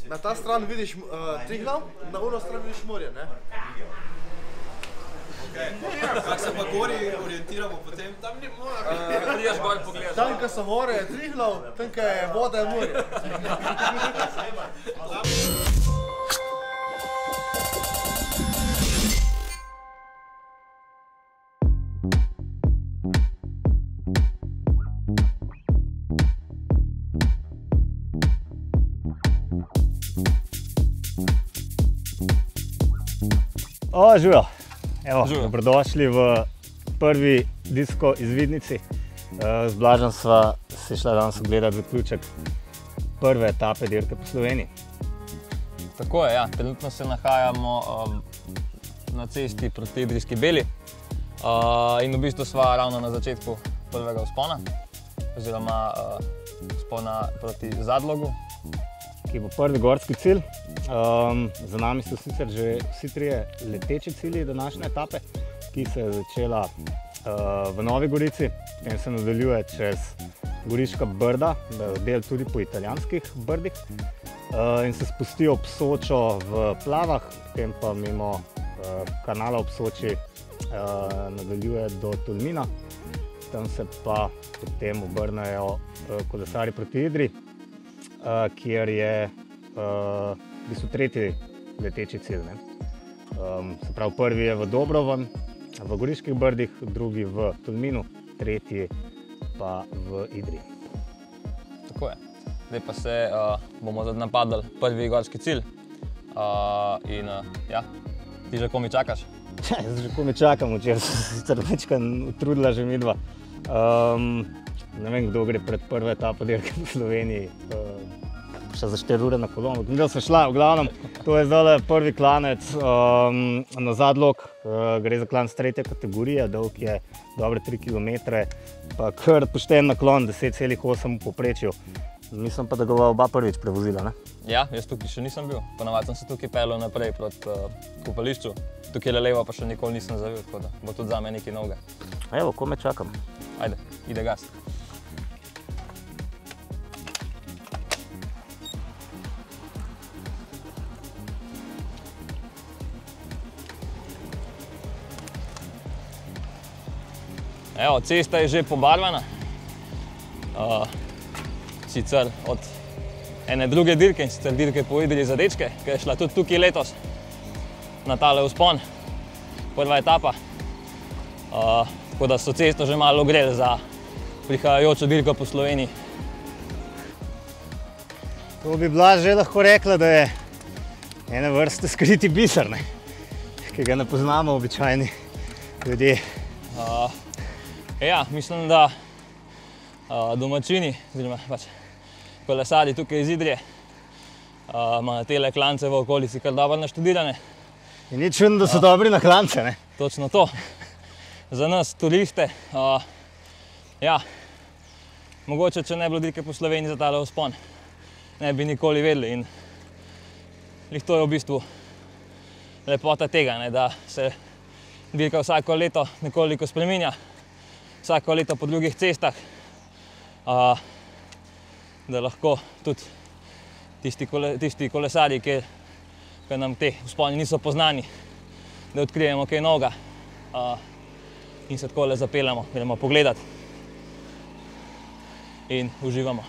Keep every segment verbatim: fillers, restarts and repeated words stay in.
Na ta stran vidiš Triglav, na ono stran vidiš morje, ne? Kako se pa gori orientiramo potem? Tam ni morja. Prideš gor pogledati. Tam, ko so gore, je Triglav, tam, ko je voda, je morje. O, živijo. Evo, dobrodošli v prvi disko izvidnici. Z Blažem sva se šla danes ogledati zaključek prve etape dirke po Sloveniji. Tako je, ja. Trenutno se nahajamo um, na cesti proti Idrijski Beli uh, in v bistvu sva ravno na začetku prvega vzpona, oziroma uh, vzpona proti Zadlogu, ki bo prvi gorski cilj. Um, za nami so sicer že vsi trije leteči cilji današnje etape, ki se je začela uh, v Novi Gorici, potem se nadaljuje čez Goriška Brda, del tudi po italijanskih brdih, uh, in se spusti ob Sočo v Plavah, potem pa mimo uh, kanala ob Soči uh, nadaljuje do Tolmina, tam se pa potem obrnejo uh, kolesarji proti Idriji, uh, kjer je uh, v bistvu tretji leteči cilj. Ne? Um, se pravi, prvi je v Dobrovan, v Goriških Brdih, drugi v Tolminu, tretji pa v Idriji. Tako je. Zdaj pa se uh, bomo napadali prvi gorski cilj. Uh, in uh, ja, ti že komi čakaš? Jaz že komi čakam, včeraj sem se sicer večkrat utrudila že midva. Um, ne vem, kdo gre pred prvo etapo dirke v Sloveniji. Uh, še za štiri ure na kolonu. Midva sem šla, v glavnem, to je zdaj prvi klanec um, na Zadlog. Uh, gre za klanec tretje kategorije, dolg je dobre tri kilometre, pa kar pošten naklon, deset celih osem v povprečju. Mislim pa, da ga oba prvič prevozila, ne? Ja, jaz tukaj še nisem bil. Ponavadi sem se tukaj peljal naprej proti uh, kopališču. Tukaj levo pa še nikoli nisem zavil, tako da bo tudi zame nekaj novega. Evo, kome čakam. Ajde, ide gas. Evo, cesta je že pobarvana, uh, sicer od ene druge dirke, in sicer dirke po Idriji za dečke, ki je šla tudi tukaj letos na tale vzpon, prva etapa. Uh, tako da so cesto že malo ogreli za prihajajočo dirko po Sloveniji. To bi bila že lahko rekla, da je ene vrste skriti biser, ne? Ki ga ne poznamo običajni ljudje. Uh, Ja, mislim, da uh, domačini, oziroma pač kolesarji tukaj iz Idrije uh, imajo tele klance v okolici kar dobro naštudirane. In ni čudno, da so uh, dobri na klance, ne? Točno to. Za nas, turiste, uh, ja, mogoče, če ne bilo dirke po Sloveniji za tale vzpon, ne bi nikoli vedeli. In lih to je v bistvu lepota tega, ne, da se dirka vsako leto nekoliko spreminja. Vsako leto po drugih cestah, uh, da lahko tudi tisti, kole, tisti kolesarji, ki, ki nam te vzponi niso poznani, da odkrijemo kaj novega uh, in se takole zapeljamo, gremo pogledati in uživamo.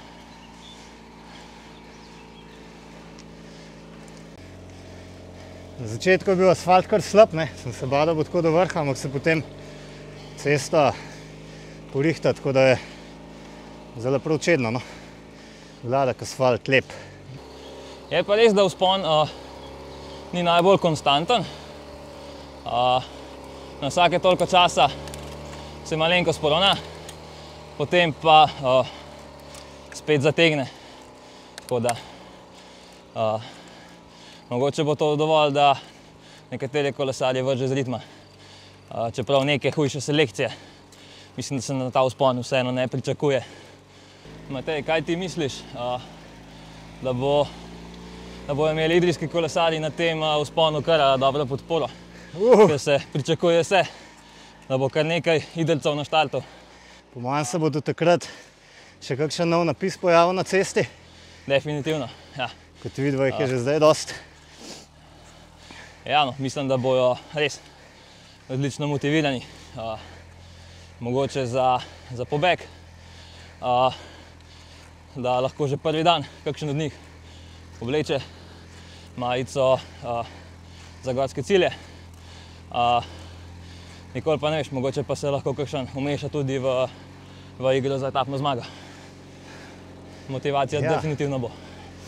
Na začetku je bil asfalt kar slab, ne? Sem se bal, da bo tako do vrha, ampak se potem cesta porihta, tako da je zelo prav čedno, no. Gladek asfalt, lep. Je pa res, da vzpon uh, ni najbolj konstanten. Uh, na vsake toliko časa se malenkost poravna, potem pa uh, spet zategne. Tako da uh, mogoče bo to dovolj, da nekatere kolesarje vrže z ritma. Uh, čeprav neke hujše selekcije, mislim, da se na ta vzpon vseeno ne pričakuje. Matej, kaj ti misliš, uh, da, bo, da bojo imeli idrijski kolesarji na tem uh, vzponu kar uh, dobro podporo? Uh. Ker se pričakuje se, da bo kar nekaj idrcev na štartu. Po mojem se bo do takrat še kakšen nov napis pojavil na cesti? Definitivno, ja. Kot vidimo, jih je že zdaj dosti. Ja, no, mislim, da bojo res odlično motivirani. Uh, mogoče za, za pobeg, uh, da lahko že prvi dan kakšen od njih obleče majico uh, za gorske cilje. Uh, nikoli pa ne veš, mogoče pa se lahko kakšen umeša tudi v, v igro za etapno zmago. Motivacija ja. definitivno bo.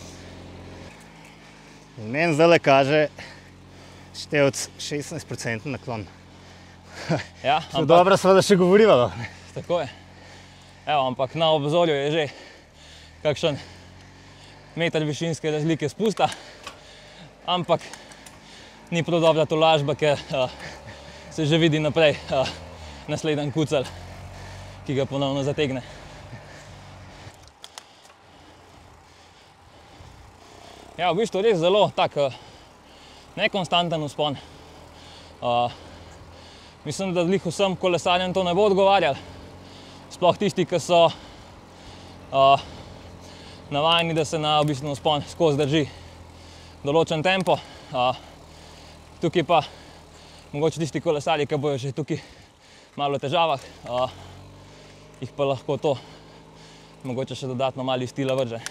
Meni zdaj le kaže števc šestnajst procentov naklon. Ja, ampak, dobro sva, da še govoriva. Tako je. Evo, ampak na obzorju je že kakšen meter višinske razlike spusta, ampak ni prav dobra tolažba, ker uh, se že vidi naprej uh, naslednji kucelj, ki ga ponovno zategne. Ja, v bistvu res zelo tak uh, nekonstanten vzpon. Uh, mislim, da glih vsem kolesarjem to ne bo odgovarjalo. Sploh tisti, ki so uh, navajeni, da se na v bistvu vzpon skozi drži določen tempo. Uh, tukaj pa mogoče tisti kolesarji, ki bojo že tukaj malo v težavah, uh, jih pa lahko to mogoče še dodatno malo iz stila vrže.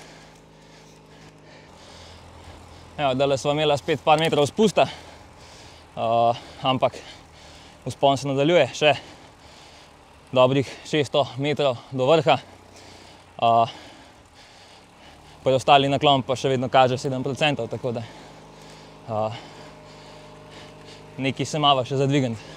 Evo, dale sva imela spet par metrov spusta, uh, ampak vzpon se nadaljuje še dobrih šeststo metrov do vrha. Uh, preostali naklon pa še vedno kaže sedem procentov, tako da uh, nekaj se mava še zadvigniti.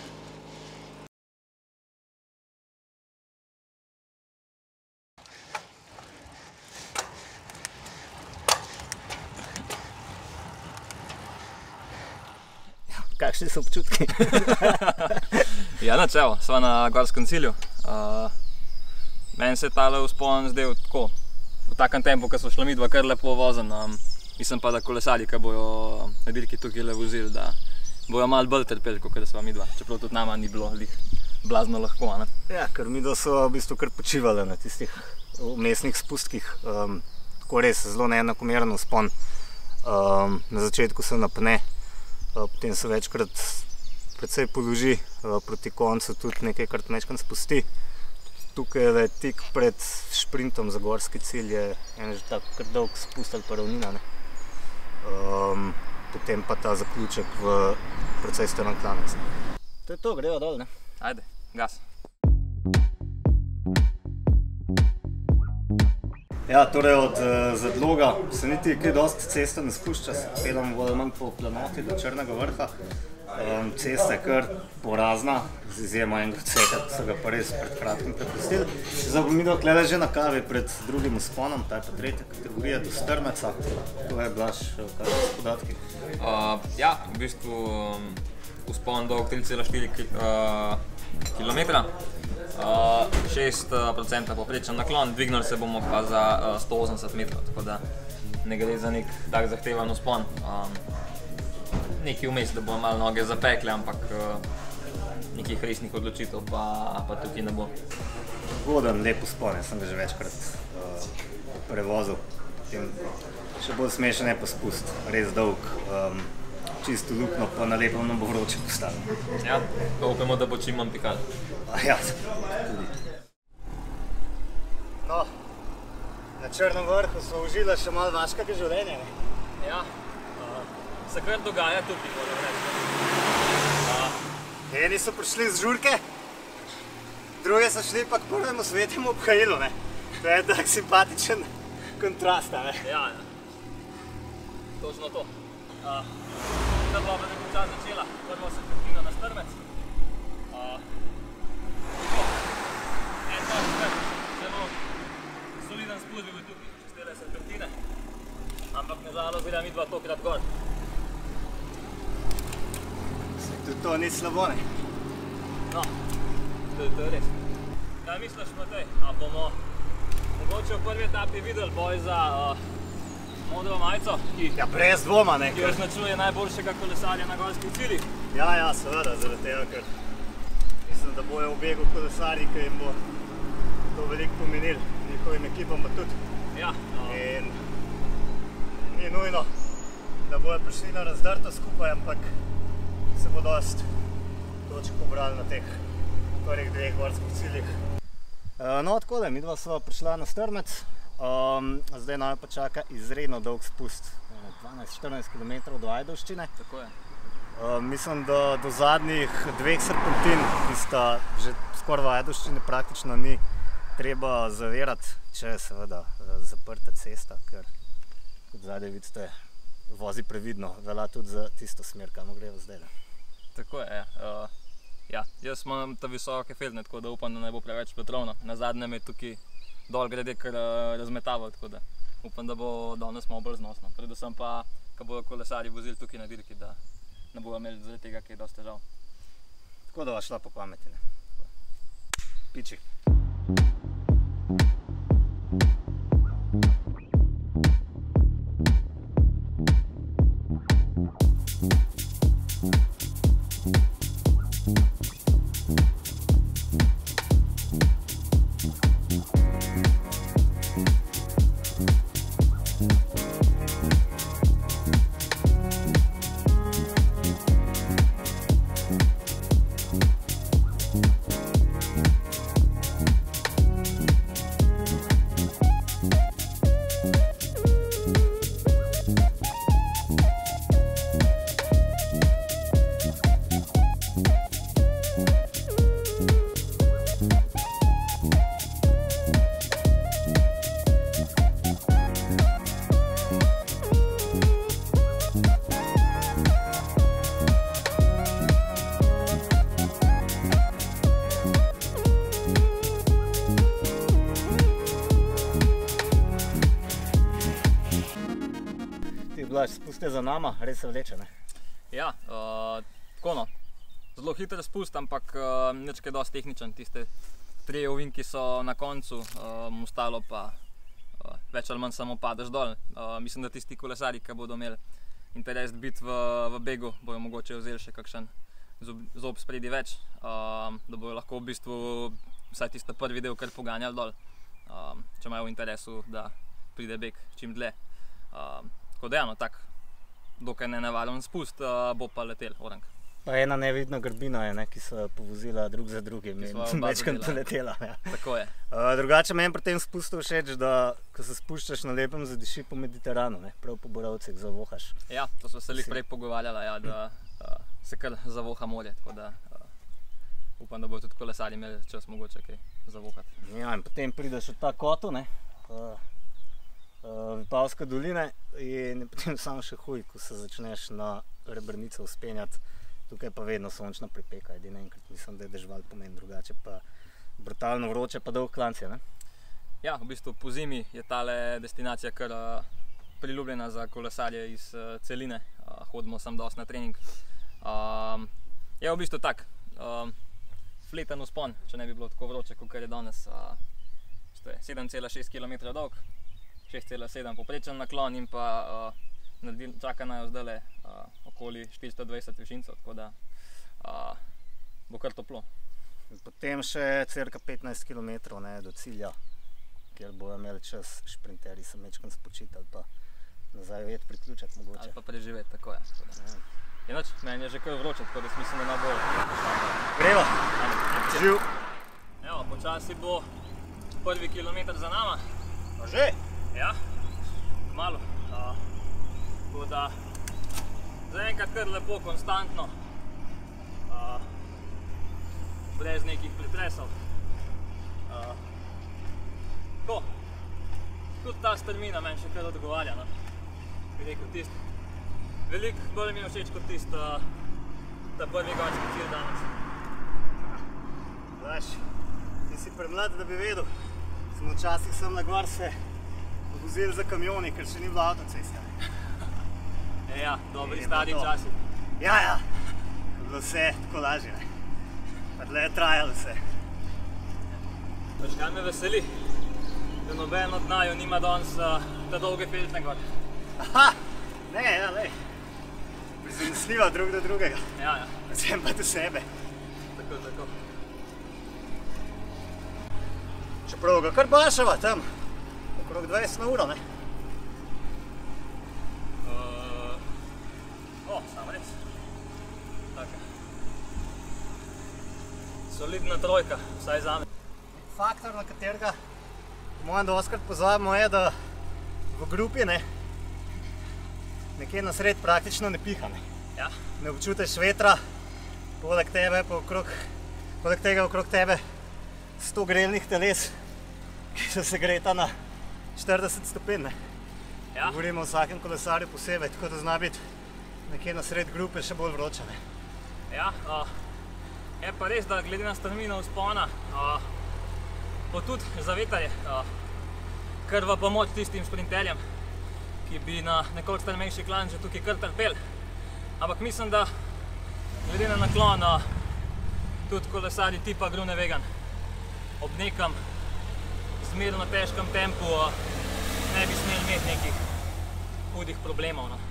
Kakšni so občutki? Ja, nič, evo, sva na gorskem cilju. Uh, meni se je tale vzpon zdel tako, v takem tempu, ko so šla midva kar lepo vozen. Um, mislim pa, da kolesarji, ki bojo na dirki tukaj le vozili, da bojo malo bolj trpeli, kot da sva midva. Čeprav tudi nama ni bilo lih blazno lahko, ne? Ja, ker midva so v bistvu kar počivale na tistih vmesnih spustkih. Um, tako res zelo neenakomeren vzpon. Um, na začetku se napne. Potem se večkrat precej položi, proti koncu tudi nekajkrat mečkrat spusti. Tukaj je tik pred šprintom za gorski cilj je en že tako kar dolg spust ali pa ravnina. Um, potem pa ta zaključek v precej strmen klanec. To je to, greva dol, ne? Ajde, gas. Ja, torej od uh, Zadloga se niti kaj dosti cesta ne spušča, peljamo bolj manj po planoti do Črnega vrha. Um, cesta je kar porazna, z izjemo enega odseka, ki so ga pa res pred kratkim prepustili. Zdaj bomo midva tukaj že na kavi pred drugim vzponom, ta je pa tretja kategorija do Strmeca. To je, Blaž, kaj so podatki? Uh, ja, v bistvu um, vzpon dolg tri cela štiri kilometra. Uh, šest procentov poprečen naklon, dvignili se bomo pa za uh, sto osemdeset metrov, tako da ne gre za nek tak zahteven vzpon. Um, nekaj vmes, da bomo malo noge zapekle, ampak uh, nekih resnih odločitev pa, pa tukaj ne bo. Goden, lep vzpon, jaz sem ga že večkrat uh, prevozil. Potem še bolj smešen je pa spust, res dolg. Um, čisto lukno, pa na lepo nam bo vroče postalo. Ja, pa upamo, da bo čim manj pikal. Ja, tudi. No, na Črnem vrhu smo užili še malo vaškega življenja, ne? Ja, uh, se kar dogaja tukaj, moram reči. Uh, Eni so prišli z žurke, drugi so šli pa k prvemu svetemu obhajilu, ne? To je tak simpatičen kontrast, ne? Ja, ja. Točno to. Uh, Da bo pa nekaj čas začela, prvo se krtina na Strmec. Uh, en tak kar zelo soliden spust bi bil tukaj, čez tele serpentine. Ampak nažalost grem midva tokrat gor. Tudi to ni slabo, ne? No, to, to je res. Kaj misliš, Matej, a bomo mogoče v prvi etapi videli boj za uh, modro majico, ki, ja, brez dvoma, ne? Ki označuje najboljšega kolesarja na gorskih ciljih? Ja, ja, seveda, zaradi tega, ker mislim, da bojo v begu kolesarji, ki jim bo to veliko pomenil, njihovim ekipom pa tudi. Ja. No. In ni nujno, da bojo prišli na razdrto skupaj, ampak se bo dost točk pobrali na teh prvih dveh gorskih ciljih. No, takole, midva sva prišla na Strmec, zdaj naj pa čaka izredno dolg spust, dvanajst štirinajst kilometrov do Ajdovščine. Tako je. Mislim, da do zadnjih dveh serpentin, ki sta že skoraj v Ajdovščini, praktično ni treba zavirati, če je seveda zaprta cesta, ker kot zadaj vidite, vozi previdno, velja tudi za tisto smer, kamo greva zdaj. Tako je, ja. Ja, jaz imam ta visoke feldne, tako da upam, da ne bo preveč vetrovno. Na zadnjem je tukaj dol grede kar razmetavo, tako da upam, da bo danes malo bolj znosno. Predvsem pa, ko bodo kolesarji vozili tukaj na dirki, da ne bojo imeli zaradi tega, ki je dosti težav. Tako da va šla po pameti, ne? Piči. Blaž, spust je za nama, res se vleče, ne? Ja, tako no. Zelo hiter spust, ampak nič kaj dosti tehničen. Tiste trije ovinki so na koncu, ostalo pa več ali manj samo padeš dol. Mislim, da tisti kolesarji, ki bodo imeli interes biti v begu, bojo mogoče vzeli še kakšen zob spredi več, da bojo lahko v bistvu vsaj tiste prvi del kar poganjali dol, če imajo v interesu, da pride beg čim dlje. Tako da, no, tak, dokaj nenavaren spust, bo pa letel orang. Pa ena nevidna grbina je, ne, ki so povozila drug za drugim in večkrat poletela. Ja. Tako je. Drugače meni pri tem spustu všeč, da ko se spuščaš na lepem, zadiši po Mediteranu, ne, prav po Borovcih zavohaš. Ja, to smo se lih prej pogovarjala, ja, da se kar zavoha morje, tako da upam, da bojo tudi kolesarji imeli čas mogoče kaj zavohati. Ja, in potem prideš v ta kotu, ne, Vipavske doline in potem samo še huj, ko se začneš na Rebrnico vzpenjati. Tukaj pa vedno sončna pripeka, edino enkrat mislim, da je dežval pomeni, drugače pa brutalno vroče pa dolg klanci, ne? Ja, v bistvu po zimi je tale destinacija kar priljubljena za kolesarje iz celine. Hodimo sem dosti na trening. Je v bistvu tak, fleten vzpon, če ne bi bilo tako vroče, kot je danes. sedem cela šest kilometra dolg. šest cela sedem poprečen naklon in pa čaka najo zdajle okoli štiristo dvajset višincev, tako da bo kar toplo. Potem še cirka petnajst kilometrov do cilja, kjer bojo imeli čas šprinterji se mečkam spočiti ali pa nazaj ujeti priključek mogoče. Ali pa preživeti, tako je. Je noč, meni je že kar vroče, tako da smislim, da ne bo. Greva! Živ! Evo, počasi bo prvi kilometer za nama. Pa že? Ja, malo. Tako da zaenkrat kar lepo, konstantno, brez nekih pretresov. Tako, tudi ta strmina meni še kar odgovarja, no. Bi rekel tist, veliko bolj mi je všeč kot tist ta prvi gorski cilj danes. Blaž, ti si premlad, da bi vedel, smo včasih sem na gor se vozili za kamioni, ker še ni bilo avtocesta. Ja, dobri stari časi. Ja, ja, je bilo vse tako lažje, ne. Pa tle je trajalo vse. Pač kaj me veseli, da noben od naju nima danes ta dolge feltne gor. Aha, ne, ja, lej. Prizanesljiva drug do drugega. Ja, ja. Predvsem pa do sebe. Tako, tako. Čeprav ga kar bašava tam, okrog dvajset na uro, ne? Solidna trojka, vsaj zame. Faktor, na katerega po mojem doskrat pozabimo, je, da v grupi ne, nekje na sred praktično ne piha. Ne, ja. Ne občutiš vetra, poleg tebe, pa okrog, poleg tega okrog tebe sto grelnih teles, ki se segreta na štirideset stopinj. Ja. Govorimo o vsakem kolesarju posebej, tako da zna biti nekje na sred grupe še bolj vroče. Ne. Ja, uh, je pa res, da glede na strmino vzpona, uh, bo tudi za veter je uh, kar v pomoč tistim sprinterjem, ki bi na nekoliko strmejši klan že tukaj kar trpeli. Ampak mislim, da glede na naklon, uh, tudi kolesarji tipa Groenewegen ob nekem zmerno težkem tempu uh, ne bi smeli imeti nekih hudih problemov. No.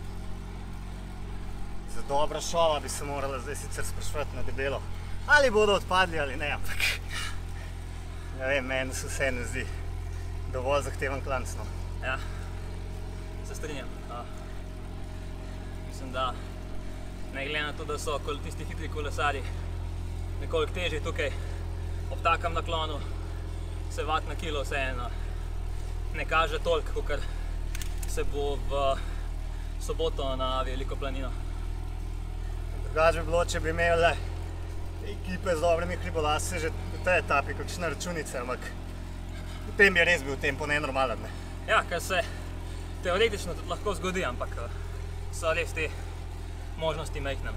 Za dobra šova bi se morala zdaj sicer spraševati na debelo, ali bodo odpadli ali ne, ampak ne vem, meni se vse ne zdi dovolj zahteven klanc. No. Ja, se strinjam. Uh, mislim, da ne glede na to, da so tisti hitri kolesarji nekoliko težji tukaj ob takem naklonu, se vat na kilo vseeno ne kaže toliko, kakor se bo v soboto na Veliko planino. Drugače bi bilo, če bi imeli ekipe z dobrimi hribolazci že v tej etapi kakšne računice, ampak potem bi res bil tempo nenormalen. Ne? Ja, kar se teoretično tudi lahko zgodi, ampak so res te možnosti majhne.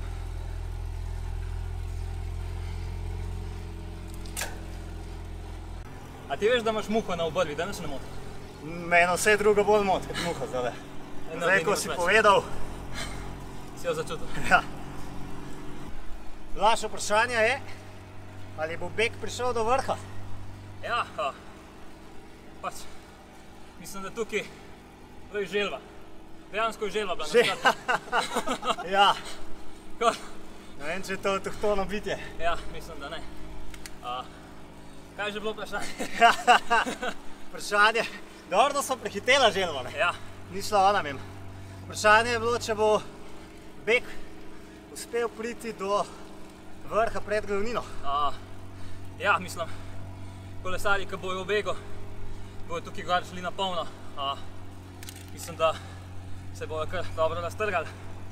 A ti veš, da imaš muho na obrvi, da ne se ne moti? Mene vse drugo bolj moti, kot muha zdaj. Zdaj, ko si povedal... Si jo začutil? Ja. Vaše vprašanje je, ali bo beg prišel do vrha? Ja, pač, mislim, da tukaj je želva. Dejansko je želva bila naskrat. Ja. Ko? Ne vem, če je to avtohtono bitje. Ja, mislim, da ne. Kaj je že bilo vprašanje? Vprašanje, dobro, da so prehitela želva, ne? Ja. Ni šla ona mimo. Vprašanje je bilo, če bo beg uspel priti do vrha pred glavnino. Ja, mislim, kolesarji, ki bojo v begu, bojo tukaj gor šli na polno. Mislim, da se bojo kar dobro raztrgali.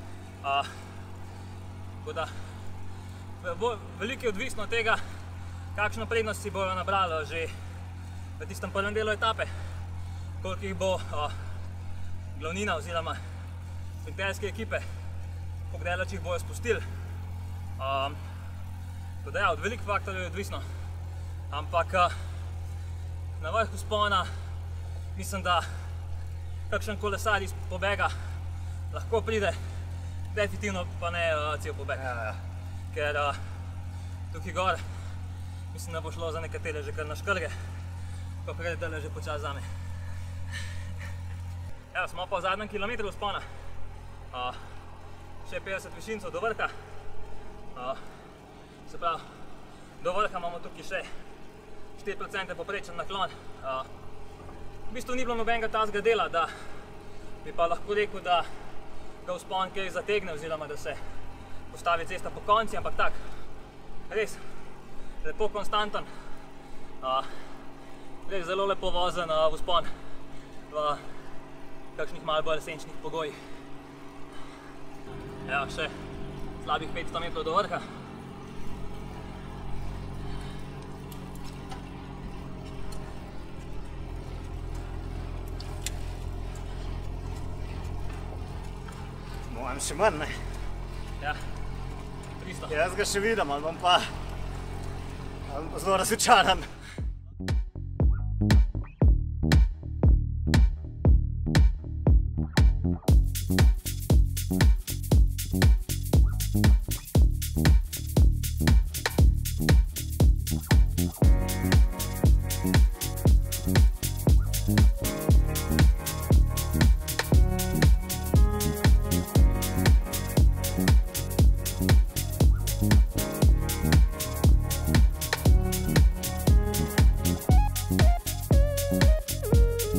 Tako da, veliko je odvisno od tega, kakšno prednost si bojo nabrali že v tistem prvem delu etape, koliko jih bo glavnina oziroma sprinterske ekipe, koliko daleč jih bojo spustili. Tako da ja, od veliko faktorjev je odvisno, ampak na vrhu vzpona mislim, da kakšen kolesar iz pobega lahko pride, definitivno pa ne cel pobeg. Ker tukaj gor mislim, da bo šlo za nekatere že kar na škrge, pa prej dale že počas zame. Evo, smo pa v zadnjem kilometru vzpona. Še petdeset višincev do vrha. Se pravi, do vrha imamo tukaj še štiri procente poprečen naklon. V bistvu ni bilo nobenega tazga dela, da bi pa lahko rekel, da ga vzpon kaj zategne oziroma da se postavi cesta po konci, ampak tak, res lepo konstanten, res zelo lepo vozen vzpon v kakšnih malo bolj senčnih pogojih. Evo, še slabih petsto metrov do vrha. Mojem še manj, ne? Ja, tristo. Jaz ga še vidim, ali bom pa zelo razočaran.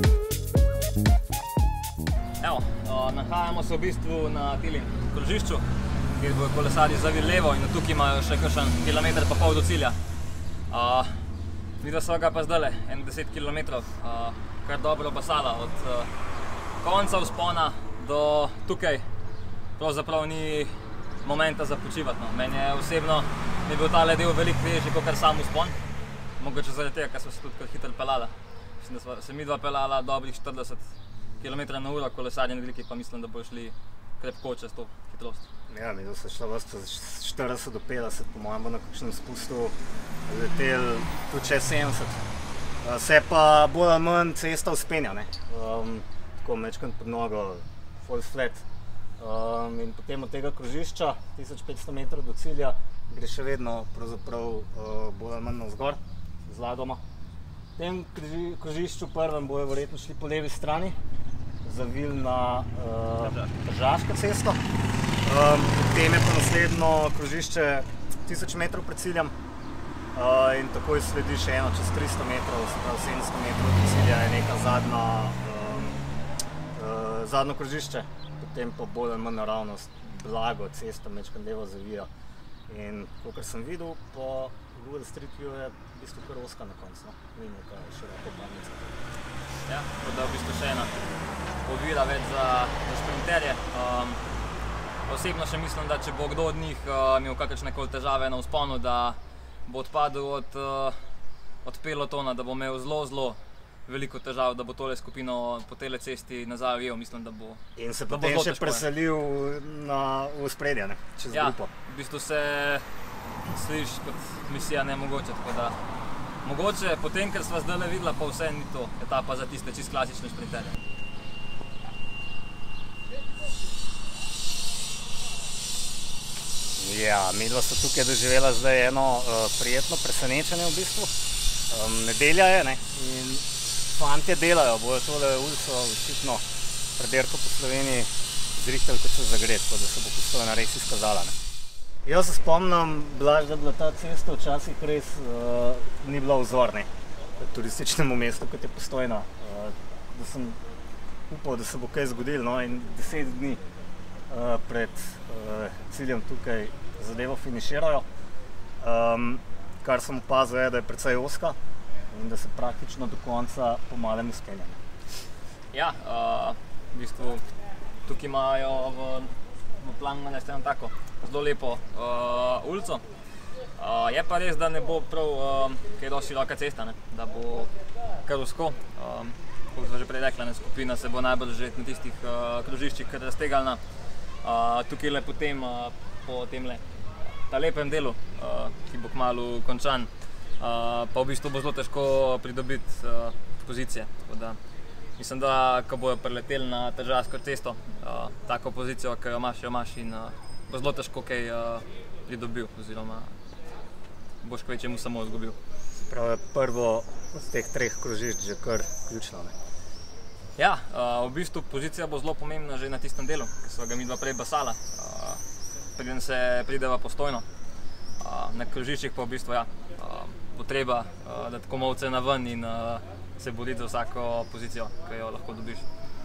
Nahajamo se v bistvu na tem krožišču, kjer bojo kolesarji zavili levo in tukaj imajo še kakšen kilometer pa pol do cilja. Uh, Videla sva ga pa zdajle, en deset kilometrov, uh, kar dobro basala, od uh, konca vzpona do tukaj pravzaprav ni momenta za počivati. No. Meni je osebno mi bil tale del veliko težji kot sam vzpon, mogoče zaradi tega, ker sva se tudi kar hitro pelala. Mislim, da sva se midva pelala dobrih štirideset kilometrov na uro, kolesarji na veliki pa mislim, da bojo šli krepko čez to hitrost. Ja, mi da se šla vrsta za štirideset do petdeset, po mojem bo na kakšnem spustu letel tudi čez sedemdeset. Se pa bolj ali manj cesta vzpenja, ne. Um, tako mečkant pod nogo, full flat. Um, in potem od tega krožišča, tisoč petsto metrov do cilja, gre še vedno pravzaprav uh, bolj ali manj navzgor, zladoma. V tem krožišču prvem bojo verjetno šli po levi strani, zavili na uh, Tržaško cesto. Um, potem je pa naslednjo krožišče tisoč metrov pred ciljem uh, in takoj sledi še eno čez tristo metrov, se pravi sedemsto metrov do cilja je neka zadnja, um, uh, zadnjo krožišče. Potem pa bolj ali manj naravnost, blago cesta mečkam levo zavija. In kakor sem videl, po Google Street View je v bistvu kar ozka na koncu, no? Ni neka široko panica. Ja, tako da v bistvu še ena ovira več za, za sprinterje. Um, osebno še mislim, da če bo kdo od njih uh, imel kakršnekoli težave na vzponu, da bo odpadel od, uh, od pelotona, da bo imel zelo, zelo veliko težav, da bo tole skupino po tele cesti nazaj ujel, mislim, da bo In se potem še preselil na ospredje, ne, čez ja, grupo. V bistvu se sliši kot misija nemogoče, tako da mogoče potem, ker sva zdajle videla, pa vse ni to etapa za tiste čisto klasične sprinterje. Ja, midva sta tukaj doživela zdaj eno uh, prijetno presenečenje v bistvu. Um, nedelja je, ne, in fantje delajo, bojo tole ulico očitno predirko po Sloveniji zrihtali kot se zagret, tako da se bo Postojna res izkazala, ne. Jaz se spomnim, Blaž, da je bila ta cesta včasih res uh, ni bila vzor, ne, turističnemu mestu, kot je Postojna. Uh, da sem upal, da se bo kaj zgodilo, no, in deset dni uh, pred uh, ciljem tukaj zadevo finiširajo. Um, kar sem opazil je, da je precej ozka in da se praktično do konca po malem vzpenja. Ja, uh, v bistvu tukaj imajo v, v planu narediti eno tako zelo lepo uh, ulico. Uh, je pa res, da ne bo prav uh, kaj dosti široka cesta, ne? Da bo kar ozko. Um, kot smo že prej rekla, ne, skupina se bo najbolj že na tistih uh, krožiščih kar raztegalna. Uh, tukaj le potem uh, po temle ta lepem delu, uh, ki bo kmalu končan, uh, pa v bistvu bo zelo težko pridobiti uh, pozicije. Tako da mislim, da ko bojo preleteli na Tržaško cesto, uh, tako pozicijo, ki jo imaš, jo imaš in uh, bo zelo težko kaj uh, pridobil, oziroma boš kvečemu samo izgubil. Prav je prvo od teh treh krožišč že kar ključno, ne? Ja, uh, v bistvu pozicija bo zelo pomembna že na tistem delu, ki so ga midva prej basala. Uh, preden se prideva Postojno. Uh, na krožiščih pa v bistvu ja, uh, potreba uh, dati komolce na ven in uh, se boriti za vsako pozicijo, ki jo lahko dobiš.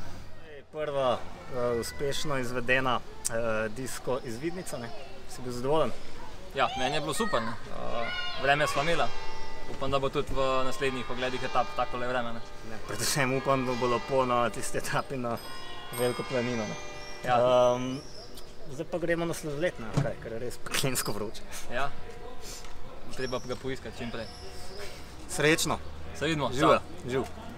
Prva uh, uspešno izvedena uh, disko izvidnica, ne? Si bil zadovoljen? Ja, meni je bilo super, ne? Uh, vreme sva imela. Upam, da bo tudi v naslednjih ogledih etap takole vreme, ne? Ne, predvsem upam, da bo lepo na tiste etapi na Veliko planino, ne? Ja. Um, zdaj pa gremo na sladoled, ne, kaj, ker je res peklensko vroče. Ja, treba ga poiskati čim prej. Srečno! Se vidimo, Živa, čau! živ!